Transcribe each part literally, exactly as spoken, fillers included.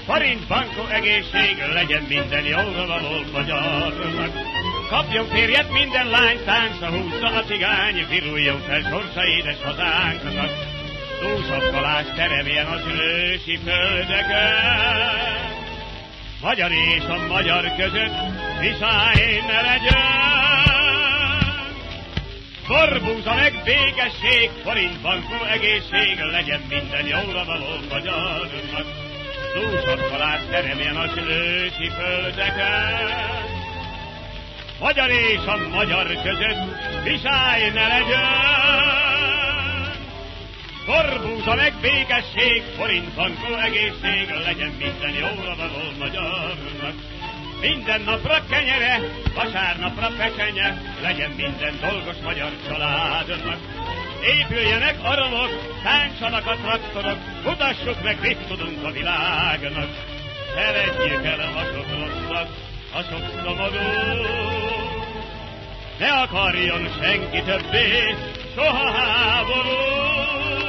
forint, bankó, egészség, legyen minden jóra való magyarnak. Kapjon férjet minden lány, táncra húzza a cigány, viruljon fel sorsa édes hazánknak. Túlsapkalás teremjen az ősi földeken, magyar és a magyar között viszály ne legyen. Borbúza meg békesség, forint, bankó, egészség, legyen minden jóra való magyarnak. Túlsapkalás teremjen az ősi földeken, magyar és a magyar között viszály ne legyen. Borbúza meg békesség, forint, bankó, egészség, legyen minden jóra való magyarnak. Minden napra kenyere, vasárnapra pesenye, legyen minden dolgos magyar családnak. Épüljenek a romok, táncsanak a traktorok, mutassuk meg, mit tudunk a világnak. Feledjük el a sok rosszat, a sok szomorút, ne akarjon senki többé soha háborút.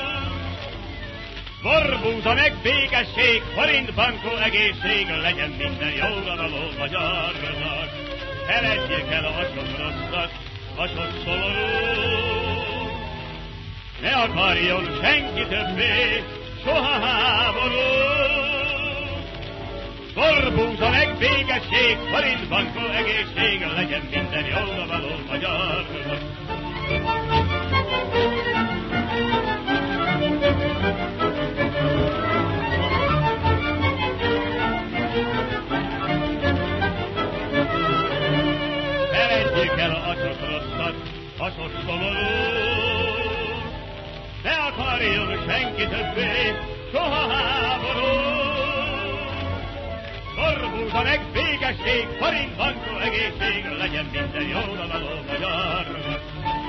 Borbúza meg békesség, forint, bankó, egészség, legyen minden jóra való magyarnak. Feledjék el a sok rosszat, a sok szomorút, ne akarjon senki többé soha háborút. Borbúza meg békesség, forint, bankó, egészség, legyen minden jóra való magyarnak. Feledjék el a sok rosszat, a sok szomorút, ne akarjon senki többé soha háborút. Borbúza meg békesség, forint, bankó, egészség, legyen minden jóra való magyarnak.